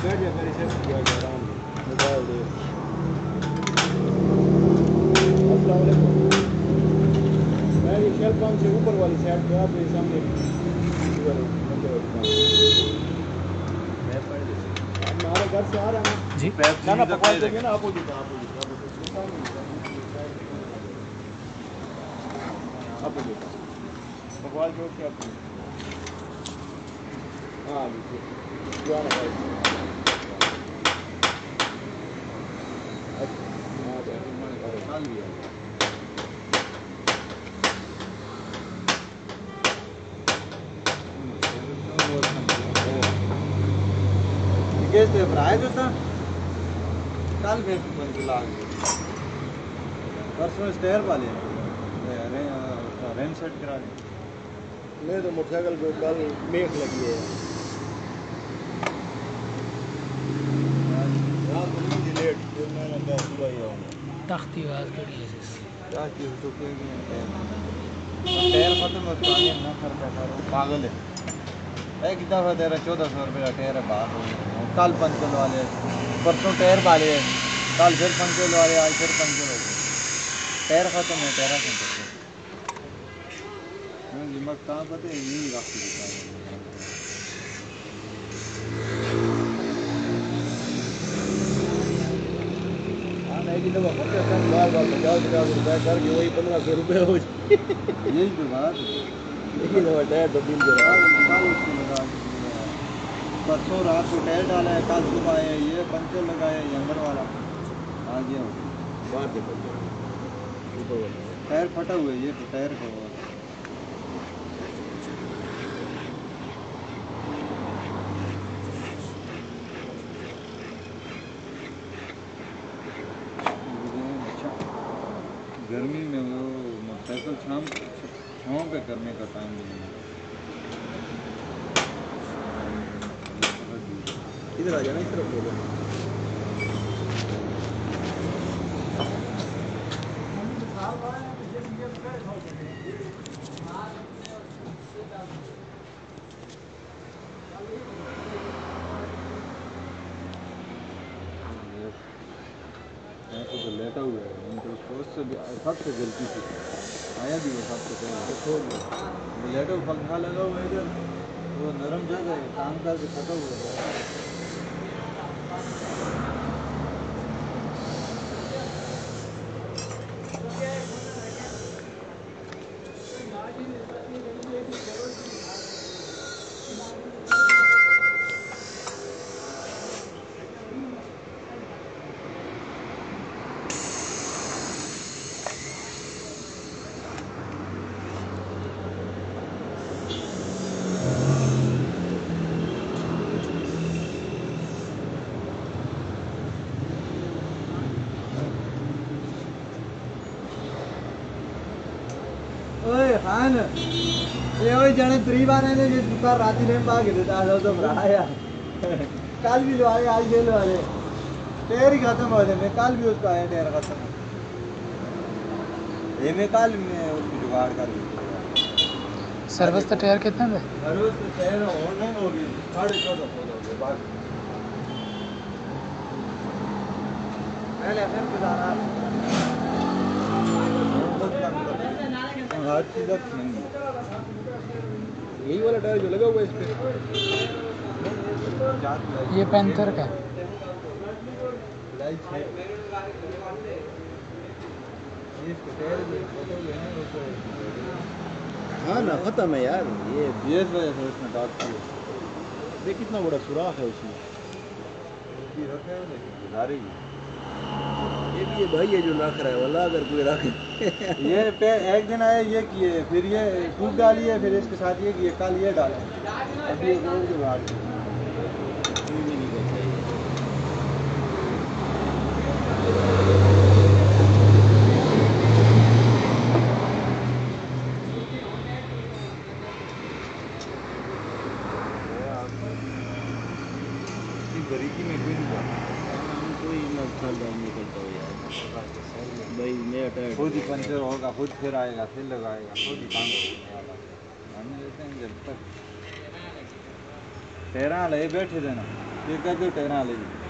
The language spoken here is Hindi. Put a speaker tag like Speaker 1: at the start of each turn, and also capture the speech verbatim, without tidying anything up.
Speaker 1: बैठ जा मेरे से आराम मोबाइल दे। अस्सलाम वालेकुम। मैं ये शेल पंप से ऊपर वाली साइड पे आप मेरे सामने हमारे घर से आ रहा है
Speaker 2: जी
Speaker 1: ना ना पकवान तो ना अपोजिट अपोजिट अपोजिट पकवान जो क्या हाँ कैसे प्राइस होता कल में परसों स्टेयर वाले रेन सेट करा दें मैं तो मोटरसाइकिल को कल मेघ लगी है रात को मुझे लेट फिर मैंने कहा सुबह ही आऊँगा
Speaker 2: तख्ती आवाज करी है
Speaker 1: क्या चीज़ तो टायर खत्म है पुराने ना खर्चा करो पागल है एक दफ़ा तेरा चौदह सौ रुपये का टायर है बाहर कल पंचर वाले परसों टायर वाले कल फिर पंचर वाले आज फिर पंचर हो गए टायर ख़त्म है टायर पंचर दिमाग कहाँ पता है यही रास्ते हाँ मैं की दफ़ा बार बार पचास पचास रुपये करके वही पंद्रह सौ रुपये हो जाए यही तो बात यही दफ़ा टायर तो दिन परसों रात को टायर डाला है कल सुबह आए ये पंचर लगाया है अंदर वाला आ गया बाहर से ऊपर टायर फटा हुआ है ये तो टायर का हुआ गर्मी में वो मोटरसाइकिल शाम छाँव पे करने का टाइम नहीं है इधर आ जाना इस तरफ बोलो तो लेटा हुआ है तो उससे सबसे गलती थी आया भी वो सबसे पहले छोड़ दिया लेटा हुआ पंखा लगा हुआ है इधर वो नरम जगह है काम करके थका हुआ है ओए खान ये ओए जाने त्री बार ने जो दुकान राती ने भाग देता है तो भरा यार कल भी जो आए आज ले लो अरे टायर ही खत्म हो गए मैं कल भी उसका आया टायर खत्म ये मैं कल में उसकी जुगाड़ कर ली
Speaker 2: सर्विस तो टायर कितने में
Speaker 1: सर्विस तो टायर ऑनलाइन होगी साढ़े चौदह सौ हो गए बाकी पहले फिर गुजारा हर चीज़ यही वाला टायर जो लगा हुआ है इस पे
Speaker 2: ये पैंथर का
Speaker 1: हाँ ना खत्म है यार ये बीस वजह से उसमें डाक देख कितना बड़ा सुराख है उसमें गुजारेगी ये भी ये भाई है जो रख रहा है वाला अगर कोई रखे ये पे एक दिन आए ये किए फिर ये टूब डाली है फिर इसके साथ ये किए कल ये डाला अभी एक और जो बात गरीबी में कोई नहीं कोई नुकसान नहीं करता हो यार भाई नया टायर खुद ही पंचर होगा खुद फिर आएगा फिर लगाएगा खुद ही काम हम लेते हैं जब तक तेरह ले बैठे थे ना ये कहते टायर वाले जी